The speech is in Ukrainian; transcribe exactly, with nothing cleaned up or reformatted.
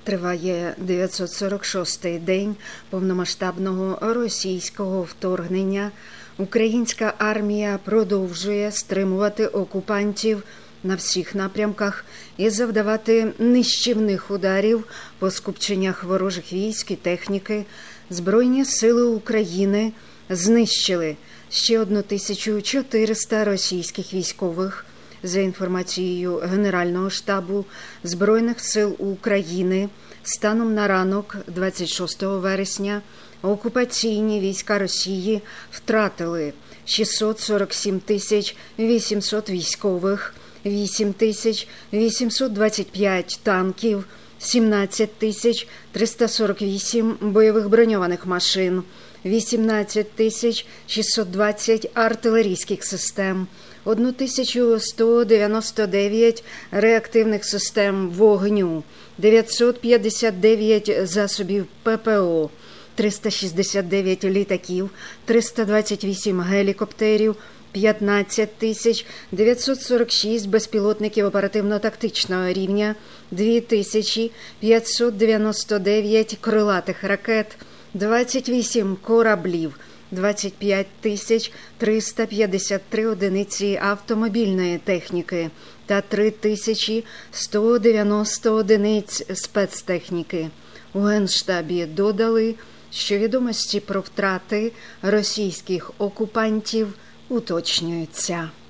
Триває дев'ятсот сорок шостий день повномасштабного російського вторгнення. Українська армія продовжує стримувати окупантів на всіх напрямках і завдавати нищівних ударів по скупченнях ворожих військ і техніки. Збройні сили України знищили ще тисячу чотириста російських військових. За інформацією Генерального штабу Збройних сил України, станом на ранок двадцять шостого вересня окупаційні війська Росії втратили шістсот сорок сім тисяч вісімсот військових, вісім тисяч вісімсот двадцять п'ять танків, сімнадцять тисяч триста сорок вісім бойових броньованих машин, вісімнадцять тисяч шістсот двадцять артилерійських систем, тисячу сто дев'яносто дев'ять реактивних систем вогню, дев'ятсот п'ятдесят дев'ять засобів ППО, триста шістдесят дев'ять літаків, триста двадцять вісім гелікоптерів, п'ятнадцять тисяч дев'ятсот сорок шість безпілотників оперативно-тактичного рівня, дві тисячі п'ятсот дев'яносто дев'ять крилатих ракет, двадцять вісім кораблів, двадцять п'ять тисяч триста п'ятдесят три одиниці автомобільної техніки та три тисячі сто дев'яносто одиниць спецтехніки. У Генштабі додали, що відомості про втрати російських окупантів уточнюються.